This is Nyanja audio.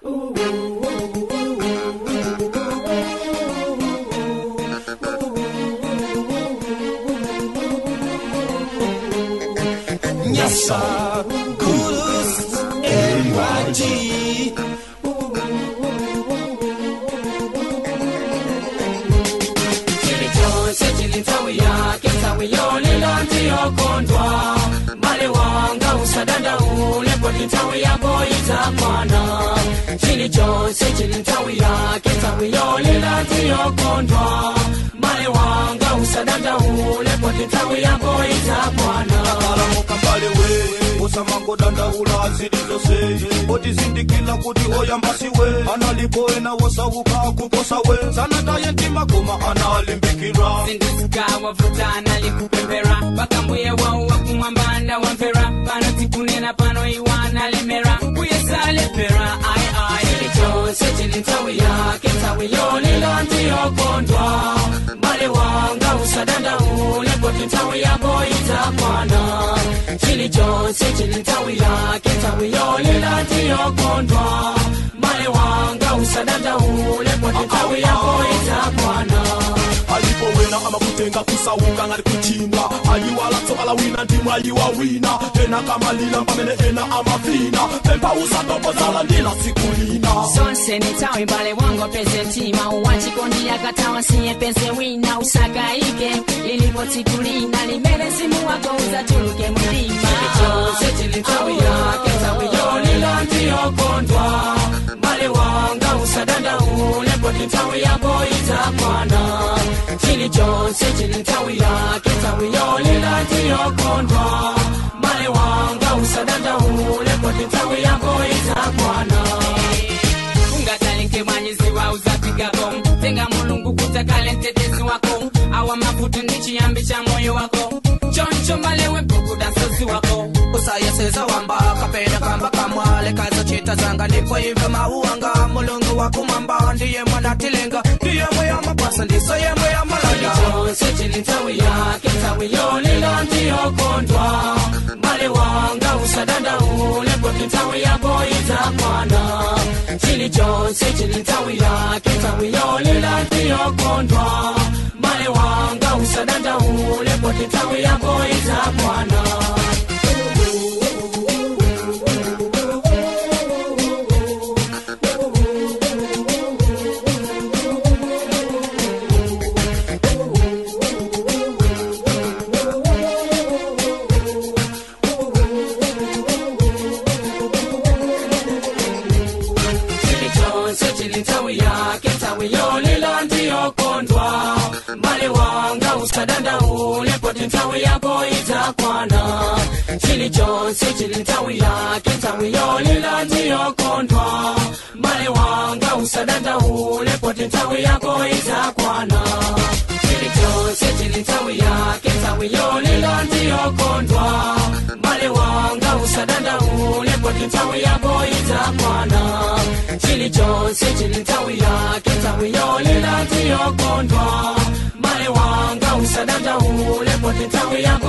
Nyasa Gurus NYG Chili Jones Chili Tawia Ketawiyo Lilanti Okondwa Male wanga usadanda ule Poti Tawia Boita Kwana Chili Jones Chili Tawia Ketawiyo Lilanti Okondwa Male wanga usadanda ule Poti Tawia Boita Kwana Osamango danda ula zilizo se Oti zindikila kuti oyambasiwe Analipoe na wasawuka kukosawe Sanata yentima kuma analimbikira Sindusika wavutana likupembera Bakambuye wawa kumambanda wamfera Pano tikunena pano iwana lemera Kuyesa lepera ai ai Chilichose chilintawia Kentawiyo lilanti okondwa Male wanga usadanda ule Poti ntawia boita kwana Chilichose chilintawia Kentawiyo lilanti okondwa Male wanga usadanda ule Poti ntawia boita kwana Alipo wena ama kutenga kusawuka ngari kuchimba Aliwala toka la wina ndimwa aliwa wina Ena kama lila mpamene ena ama vina Pempa usatopo zala ndila sikulina Sonse nitawe mbale wango pese ntima Uwachikondi ya katawa siye pese wina Usaka ike lilipo tikulina Limele simu wako uzatuluke mulima Chilichose chilintawia Kentawiyo lilanti okondwa Male wanga usadanda ule Poti ntawia boita kwana Chilichose chilintawia Kentawiyo lilanti okondwa Male wanga usadanda ule Poti ntawia boita kwana Ungatalike mwanyizi wa uzapigako Tenga mulungu kutakale ntetezi wako Awa mafutu ndichi ambicha moyo wako Choncho malewe buku dansozi wako Usayeseza wamba kapenda kamba kamwale Kaza chita zanga nipo hivyo mauanga Mulungu wako mamba ndiye mwana tilenga Ndiye mwe mapasa ndiso ye mwe malaya Chilichose chilintawia Kentawiyo lilanti okondwa Male wanga usadanda ule Poti ntawia boita kwana Chilichose chilintawia Kentawiyo lilanti okondwa Male wanga usadanda ule Poti ntawia boita kwana Kentawiyo lilanti okondwa Male wanga usadanda ule Poti ntawia boita kwana Chilichose chilintawia Kentawiyo lilanti okondwa Male wanga usadanda ule Poti ntawia boita kwana Chilichose chilintawia Kentawiyo lilanti okondwa Male wanga usadanda ule Poti ntawia boita kwana Chilichose chilintawia Kentawiyo lilanti okondwa Male wanga usadanda ule Poti ntawia